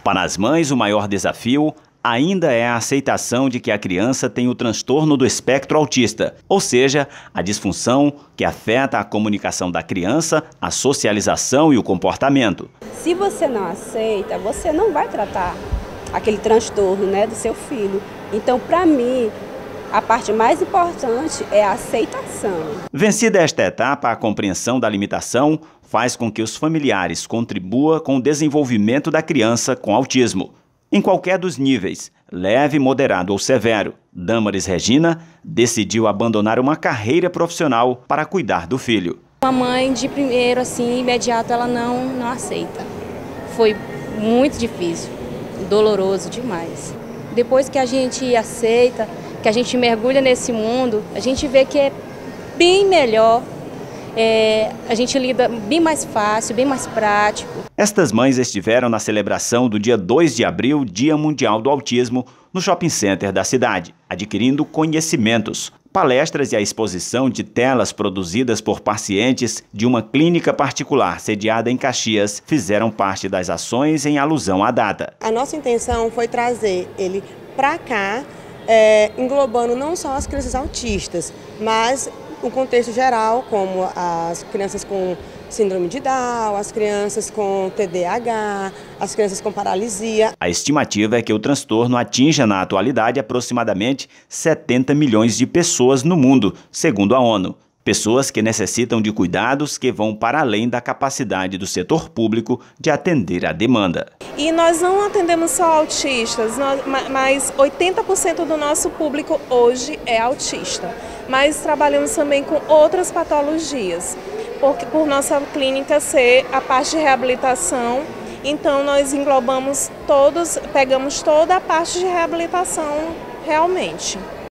Para as mães, o maior desafio ainda é a aceitação de que a criança tem o transtorno do espectro autista, ou seja, a disfunção que afeta a comunicação da criança, a socialização e o comportamento. Se você não aceita, você não vai tratar aquele transtorno, do seu filho. Então, para mim, a parte mais importante é a aceitação. Vencida esta etapa, a compreensão da limitação faz com que os familiares contribuam com o desenvolvimento da criança com autismo, em qualquer dos níveis, leve, moderado ou severo. Damaris Regina decidiu abandonar uma carreira profissional para cuidar do filho. A mãe, de primeiro, assim, imediato, ela não aceita. Foi muito difícil, doloroso demais. Depois que a gente aceita, que a gente mergulha nesse mundo, a gente vê que é bem melhor, a gente lida bem mais fácil, bem mais prático. Estas mães estiveram na celebração do dia 2 de abril, Dia Mundial do Autismo, no shopping center da cidade, adquirindo conhecimentos. Palestras e a exposição de telas produzidas por pacientes de uma clínica particular sediada em Caxias fizeram parte das ações em alusão à data. A nossa intenção foi trazer ele para cá, englobando não só as crianças autistas, mas o contexto geral, como as crianças com síndrome de Down, as crianças com TDAH, as crianças com paralisia. A estimativa é que o transtorno atinja na atualidade aproximadamente 70 milhões de pessoas no mundo, segundo a ONU. Pessoas que necessitam de cuidados que vão para além da capacidade do setor público de atender à demanda. E nós não atendemos só autistas, mas 80% do nosso público hoje é autista. Mas trabalhamos também com outras patologias, porque por nossa clínica ser a parte de reabilitação, então nós englobamos pegamos toda a parte de reabilitação realmente.